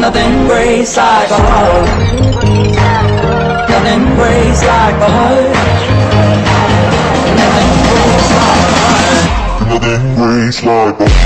Nothing breaks like a heart. Nothing breaks like a heart. Nothing breaks like a heart. Nothing breaks like a heart.